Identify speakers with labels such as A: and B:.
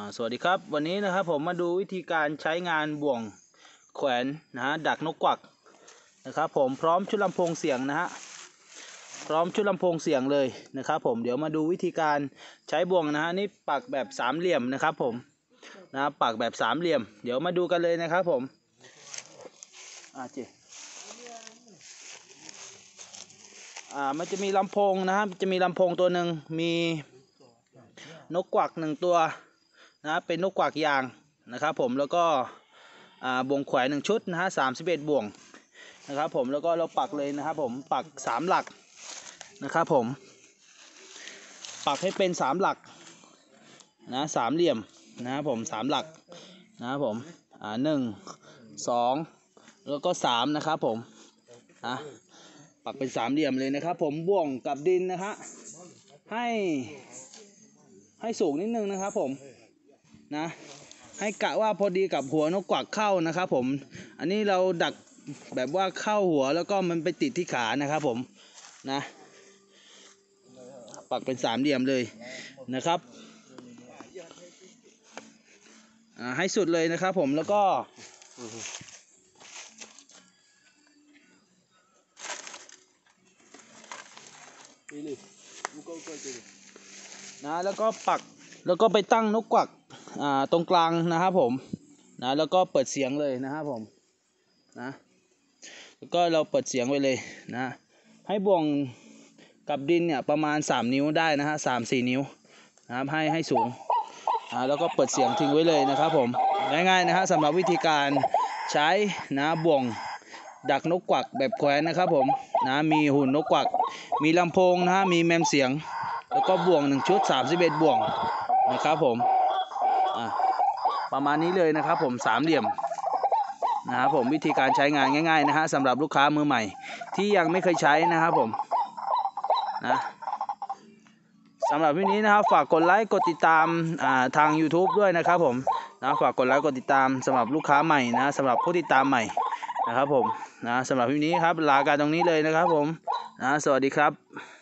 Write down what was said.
A: สวัสดีครับวันนี้นะครับผมมาดูวิธีการใช้งานบ่วงแขวนดักนกกวักนะครับผมพร้อมชุดลำโพงเสียงนะฮะพร้อมชุดลำโพงเสียงเลยนะครับผมเดี๋ยวมาดูวิธีการใช้บ่วงนะฮะนี่ปักแบบสามเหลี่ยมนะครับผมปักแบบสามเหลี่ยมเดี๋ยวมาดูกันเลยนะครับผมมันจะมีลำโพงนะครับจะมีลำโพงตัวหนึ่งมีนกกวักหนึ่งตัวเป็นนกกวักยางนะครับผมแล้วก็บ่วงแขวน1ชุดนะฮะ31บ่วงนะครับผมแล้วก็เราปักเลยนะครับผมปัก3หลักนะครับผมปักให้เป็น3หลักสามเหลี่ยมนะครับผม3หลักนะครับผม1 2แล้วก็3นะครับผมปักเป็น3เหลี่ยมเลยนะครับผมบ่วงกับดินนะฮะให้สูงนิดนึงนะครับผมให้กะว่าพอดีกับหัวนกกวักเข้านะครับผมอันนี้เราดักแบบว่าเข้าหัวแล้วก็มันไปติดที่ขานะครับผมปักเป็นสามเหลี่ยมเลยนะครับให้สุดเลยนะครับผมแล้วก็แล้วก็ปักแล้วก็ไปตั้งนกกวักตรงกลางนะครับผมแล้วก็เปิดเสียงเลยนะครับผมแล้วก็เราเปิดเสียงไว้เลยให้บ่วงกับดินเนี่ยประมาณ3นิ้วได้นะฮะ3-4 นิ้วนะครับให้สูงแล้วก็เปิดเสียงทิ้งไว้เลยนะครับผมง่ายๆนะฮะสำหรับวิธีการใช้บ่วงดักนกกวักแบบแขวนนะครับผมมีหุ่นนกกวักมีลำโพงมีแมมเสียงแล้วก็บ่วง1ชุด31บ่วงนะครับผมประมาณนี้เลยนะครับผมสามเหลี่ยมนะครับผมวิธีการใช้งานง่ายๆนะฮะสำหรับลูกค้ามือใหม่ที่ยังไม่เคยใช้นะครับผมสำหรับวิดีโอนี้นะครับฝากกดไลค์กดติดตามทาง YouTube ด้วยนะครับผมฝากกดไลค์กดติดตามสำหรับลูกค้าใหม่สำหรับผู้ติดตามใหม่นะครับผมสำหรับวิดีโอนี้ครับลาการตรงนี้เลยนะครับผมสวัสดีครับ